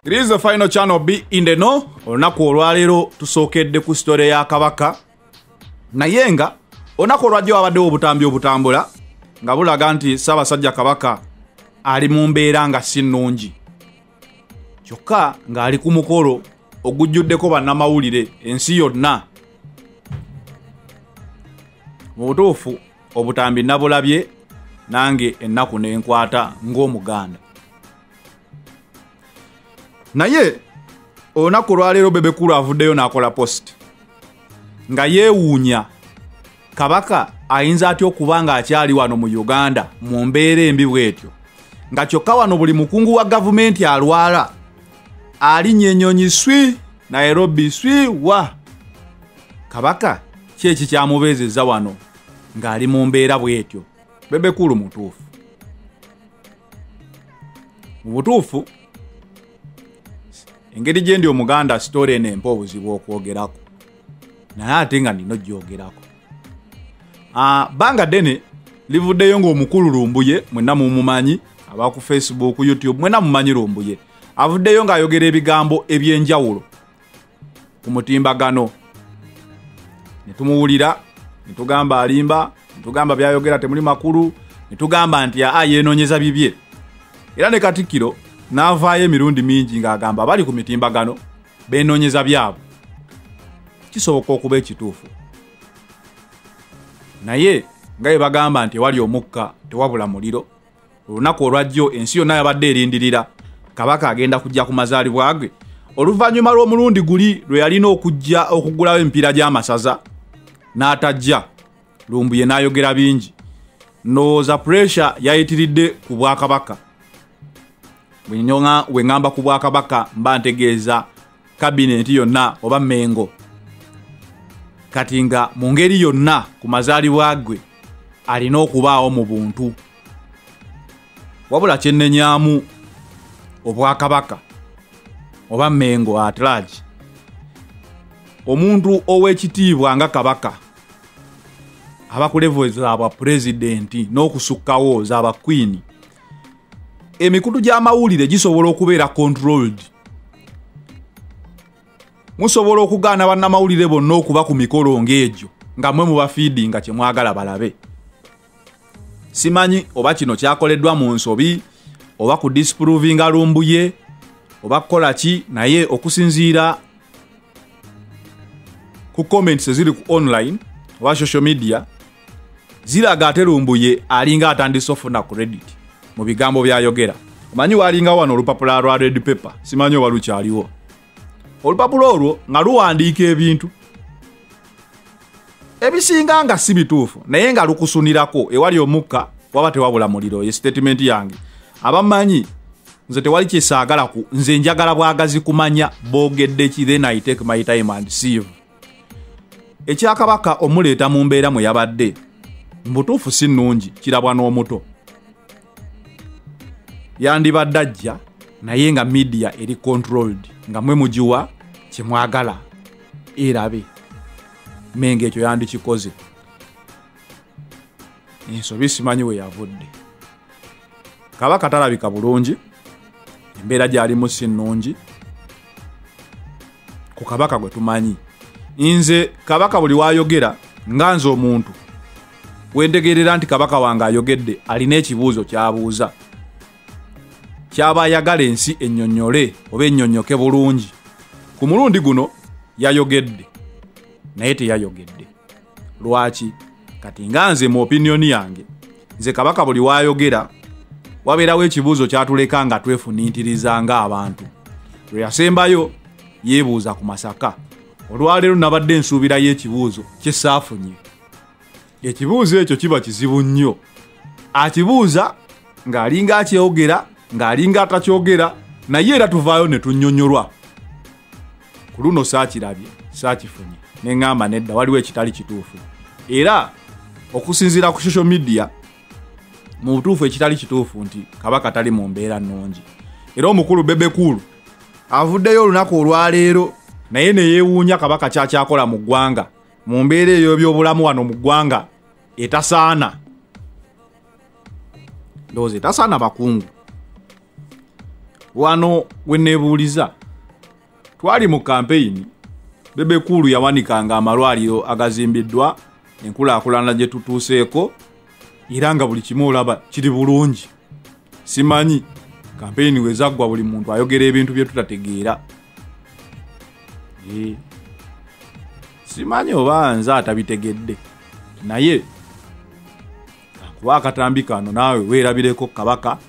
It is the final channel Be in the Know. Olunaku olwaleero tusookedde ku story ya Kabaka. Naye nga olunaku olwajja wabaddewo obutambi obutambula nga bulaga nti Ssaabasajja Kabaka ali mu mbeera nga si nnungi. Kyokka ng'ali ku mukolo ogujjuddeko bannamawulire ensi yonna. Mu butuufu obutambi nabulabye nange ennaku n'enkwata ng'Omuganda. Naye olunaku olwaleero Bebekulu avuddeyo n'akola post nga yeewuunya Kabaka ayinza atya okuba nga akyali wano mu Uganda mu mbeera embi bw'etyo, nga kyokka wano buli mukungu wa gavumenti alwala alinnye ennyonyi swi Nairobi swi wa. Kabaka ki ekikyamubeezezza wano ng'ali mu mbeera bw'etyo? Bebekulu mutuufu. Mu butuufu engeri gye ndi Omuganda story eno empa obuzibu okwogerako, naye ate nga nina ogyogerako. Banga ddene livuddeyo ng'omukulu Lumbuye, mwenna mumumanyi, aba ku Facebook, YouTube, mwenna mumanyi Lumbuye, avuddeyo ng'ayogera ebigambo eby'enjawulo ku mutimbagano. Ne tumuwulira, ne tugamba alimba, ne tugamba byayogera temuli makulu, ne tugamba nti yeenoonyeza bibye. Era ne Katikkiro n'avaayo emirundi mingi ng'agamba abali ku mitimbagano beenoonyeza byabwe. Kisoboka okuba ekituufu, naye nga bwe bagamba nti ewali omukka tewabula muliro. Olunaku olwajjo ensi yonna yabadde erindirira Kabaka agenda kujja ku mazaalibwa ge, oluvannyuma lw'omulundi guli lwe yalina okujja okugulawo emipiira gy'amasaza n'atajja. Lumbuye n'ayogera bingi, ndowooza pressure yayitiridde ku Bwakabaka. Bwe ngamba ku Bwakabaka mba ntegeeza kabineti yonna oba Mengo. Kati nga mu ngeri yonna ku mazaalibwa ge alina okubaawo mu buntu. Wabula kyennenyaamu Obwakabaka oba Mengo at large, omuntu ow'ekitiibwa nga Kabaka aba ku level z'aba pulezidenti n'okusukkawo z'aba queen, emikutu gy'amawulire gisobola okubeera controlled. Musobola okugaana bannamawulire bonna okuba ku mikolo ng'egyo nga mwe muba feedinga kye mwagala balabe. Simanyi oba kino kyakoleddwa mu nsobi oba ku disprovinga Lumbuye oba kukola ki, naye okusinziira ku comments eziri ku online oba social media ziraga ate Lumbuye alinga atandise ofuna credit mu bigambo byayogera. Omanyi walinga wano olupapula lwa red paper, simanyi oba lukyaliwo. Olupapula olwo nga luwandiika ebintu ebisinga nga si bituufu, naye nga lukusunirako ewali omukka waba tewabula muliro. Ye statement yange abamanyi nze tewali kyesaagala ku nze njagala bwagazi kumanya boogedde ki, then I take my time and see. Ekya Kabaka omuleeta mu mbeera mwe yabadde mbutuufu si nnungi, kirabwa n'omuto. Yandibadde ajja naye nga media eri controlled, nga mwe mugiwa kye mwagala erabe. Mengo ekyo yandikikoze. Ensobi simanyi we yavudde. Kabaka talabika bulungi, embeera gy'alimu si nnungi ku Kabaka gwe tumanyi. Nze Kabaka buli waayogera nga nze omuntu wentegeerera nti Kabaka wange ayogedde alina ekibuuzo ky'abuuza, kyaba ayagala ensi ennyonnyole oba ennyonnyoke bulungi. Ku mulundi guno yayogedde naye teyayogedde. Lwaki? Kati nga nze mu opinion yange, nze Kabaka buli waayogera wabeerawo ekibuuzo kyatuleka nga twefuniitiriza ng'abantu. Lwe yasembayo yeebuuza ku Masaka. Olwaleero nabadde nsuubirayo ekibuuzo kye saafunye. Ekibuuzo ekyo kiba kizibu nnyo. Akibuuza ng'alinga akyogera ng'alinga atakyogera, naye era tuvaayo ne tunnyonnyolwa. Ku luno saakirabye, saakifunye, ne ŋŋamba nedda waliwo ekitali kituufu. Era okusinziira ku social media mu butuufu ekitali kituufu nti Kabaka tali mu mbeera nnungi. Era omukulu Bebekulu avuddeyo olunaku olwaleero naye ne yeewuunya Kabaka kyakyakola mu ggwanga mu mbeera eyo by'obulamu wano mu ggwanga etasaana. Ndowooza etasaana bakungu. wano wenebuuliza twali mu campaign Bebe Cool yawanikanga amalwaliro agazimbiddwa enkulaakulana gye tutuuseeko era nga buli kimu olaba kiri bulungi. Simanyi campaign wezaggwa buli muntu ayogera ebintu bye tutategeera. Simanyi oba nze atabitegedde naye kuba akatambi kano naawe weerabireko Kabaka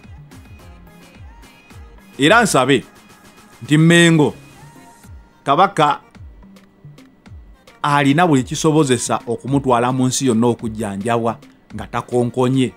era nsabe nti Mengo Kabaka alina buli kisobozesa okumutwala mu nsi yonna okujjanjabwa nga takonkonye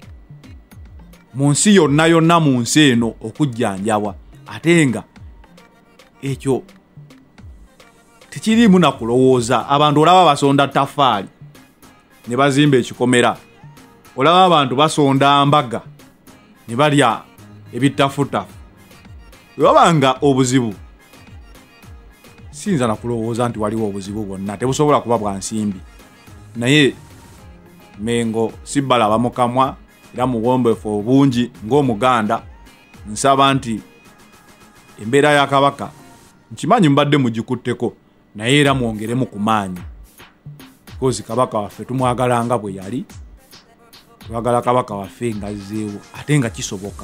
mu nsi yonna mu nsi eno okujjanjabwa ate nga ekyo tekirimu na kulowooza. Abantu olaba basonda tafaali ne bazimba ekikomera, olaba abantu basonda mbaga ne balya ebitafutafu. Wabanga obuzibu sinza na kulowooza nti waliwo obuzibu bwonna tebusobola kuba bwa nsimbi, naye Mengo sibbala bamukamwa era muwombefu obungi ng'Omuganda. Nsaba nti embeera ya Kabaka nkimanyi mbadde mugikutteko naye era mwongeremu ku maanyi, kozi Kabaka waffe tumwagalanga bwe yali, twagala Kabaka waffe ngazzeewo ate nga kisoboka.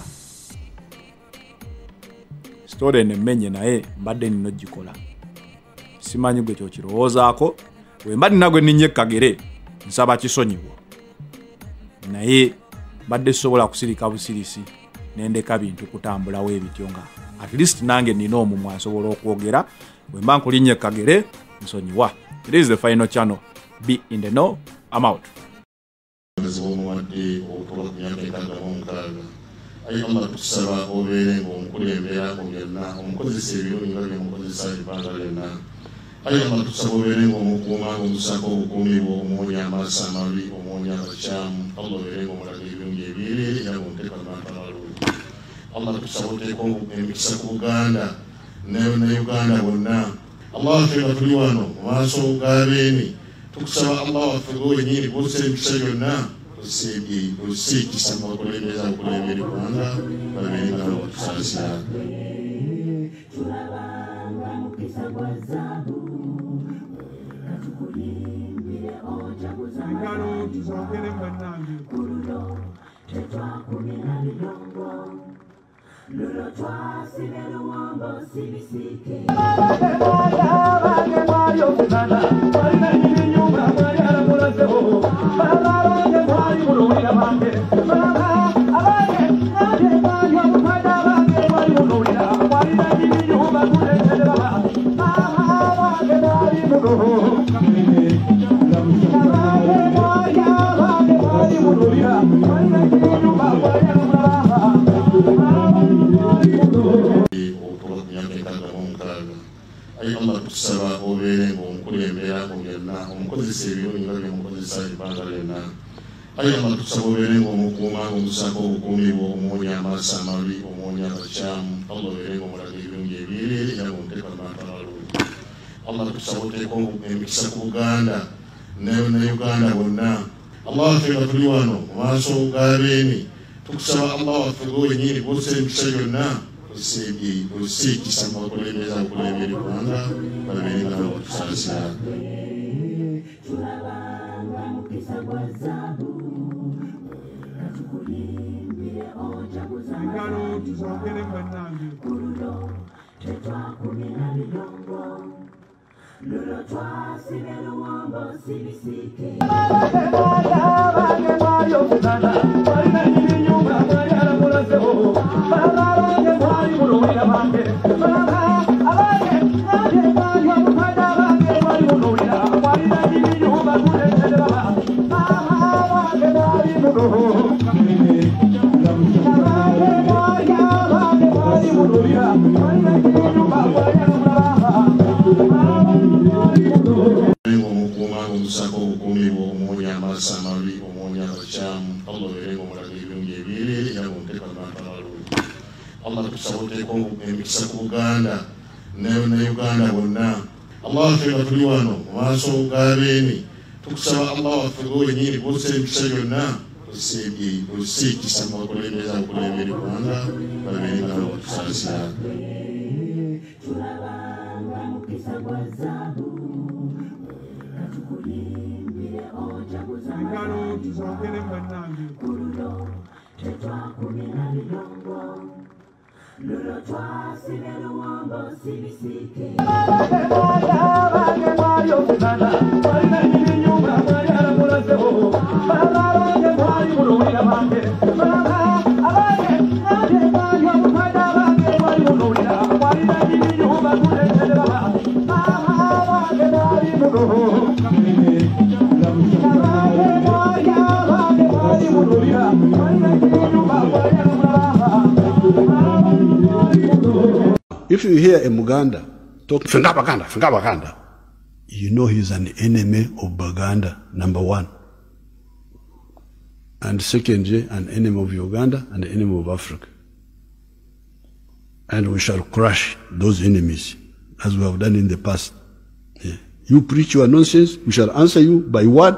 Story nemmenye naye mbadde nino gikola, simanyi gwe kyo kirowoozaako. Bwe mbadde nagwe ninnye Kagere nsaba kisonyiwo, naye mbadde sobola kusirika busirisi nendeka bintu kutambulawo ebityo nga at least nange nina omumwa nsobola okwogera. Bwe mba nkulinnye Kagere nsonyiwa. It is the final channel. Be in the know. I'm out. Ay Allah tusaba obere ng'omukulembera mu byonna omukozesa ebirungi nga byemukozesa ebbanga lyonna. Ay Allah tusaba obere ng'omukuuma ng'omusako obukuumi bwo omuwonya amaaso amabi omuwonya abakyamu. Allah obere ng'omulaga ebirungi ebyerere era ng'omuteeka abantu abalungi. Allah tusaba oteeka emikisa ku Buganda ne Uganda bonna. Allah waffe nga tuli wano mu maaso g'abeemi tukusaba Allah waffe gwenyini bw'ossa emikisa gyonna Sebi usiki sama kulemeza kulemera Rwanda babenga okusaasira tulabanga mukisa gwazabu katukulimbire oja kuzangalo tuzongere mbanange kurulo tetwakumira bilongo lulo twasibera uwambo sibisike Ay Allah tusaba obere ng'omukulembera mu byonna omukozesa ebirungi nga byemukozesa ebbanga lyonna. Ay Allah tusaba obere ng'omukuuma ng'omusako obukuumi bwo omuwonya amaaso amabi omuwonya abakyamu. Allah obere ng'omulaga ebirungi ebyerere era ng'omuteeka abantu abalungi. Allah tusaba oteeka emikisa ku Buganda ne Uganda bonna. Allah waffe nga tuli wano mu maaso g'abeemi tukusaba Allah waffe gwenyini bw'ossa emikisa gyonna Sebi usiki sama kulemeza kulemera Rwanda babenga okusaasira tulabanga mukisa gwazabu katukulimbire oja kuzangalo tuzongere mbanange kurulo tetwakumira bilongo lulo twasibera uwambo sibisike omusako obukuumi bwo omuwonya amaaso amabi omuwonya abakyamu. Allah obere ng'omulaga ebirungi ebyerere era ng'omuteeka abantu abalungi. Allah tusaba oteeka emikisa ku Buganda ne Uganda bonna. Allah waffe nga tuli wano mu maaso g'abeemi tukusaba Allah waffe gwenyini bw'ossa emikisa gyonna osekisa mu bakulembeza okulembera eggwanga babeere nga bakusaasira. If you hear a Muganda talk Baganda, you know he's an enemy of Baganda, number one. And secondly, an enemy of Uganda and an enemy of Africa. And we shall crush those enemies, as we have done in the past. Yeah. You preach your nonsense, we shall answer you by word.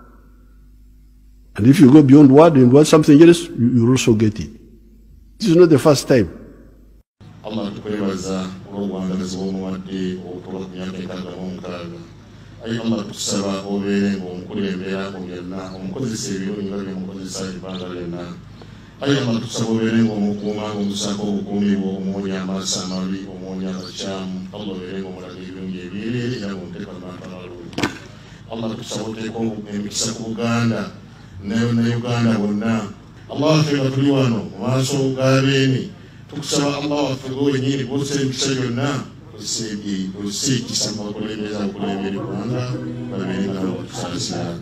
And if you go beyond word and want something else, you also get it. This is not the first time. Allah tukwebaza olw'obuwangazi bw'omuwadde okutuuka ku myaka 66. Ayi Allah tukusaba obeere ng'omukulembera mu byonna, omukozesa ebirungi nga byemukozesa ebbanga lyonna. Ayi Allah tukusaba obeere ng'omukuuma ng'omusaako obukuumi bwo, omuwonya amaaso amabi, omuwonya abakyamu. Allah obeere ng'omulaga ebirungi ebyereere era ng'omuteeka mu bantu abalungi. Allah tukusaba oteeka emikisa ku Buganda ne Uganda bonna. Allah waffe nga tuli wano mu maaso g'abeemi, tukusaba Allah waffe gwenyini bw'ossa emikisa gyonna osekisa mu bakulembeza okulembera eggwanga babeere nga bakusaasira.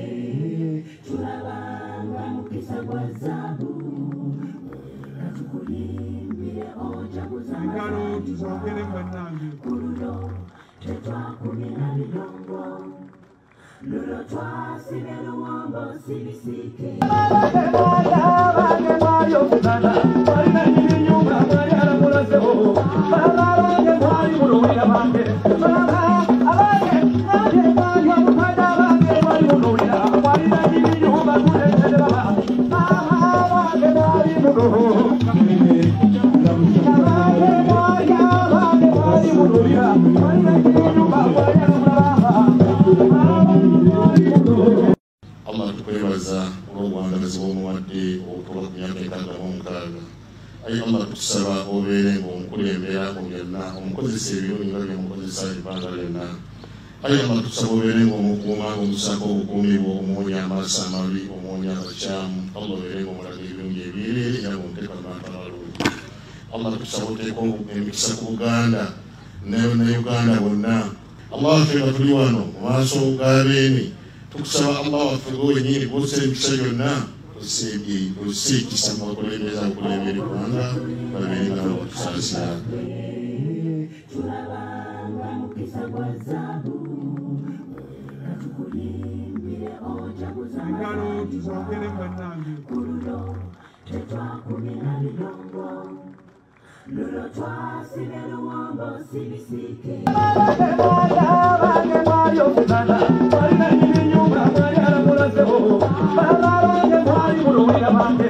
Allah tukwebaza olw'obuwangazi bw'omuwadde okutuuka ku myaka 66. Ayi Allah tukusaba obeere ng'omukulembera mu byonna, omukozesa ebirungi nga byemukozesa ebbanga lyonna. Ayi Allah tukusaba obeere ng'omukuuma ng'omusaako obukuumi bwo, omuwonya amaaso amabi, omuwonya abakyamu. Allah obeere ng'omulaga ebirungi ebyereere era ng'omuteeka mu bantu abalungi. Allah tukusaba oteeka emikisa ku Buganda ne Uganda bonna. Allah waffe nga tuli wano mu maaso g'abeemi, tukusaba Allah waffe gwenyini bw'ossa emikisa gyonna osekisa mu bakulembeza okulembera eggwanga babeere nga bakusaasira. Bye.